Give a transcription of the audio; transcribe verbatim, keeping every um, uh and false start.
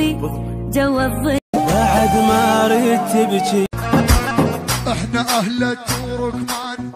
اللي جوا الظل بعد ما ريت تبكي. احنا اهل التركمان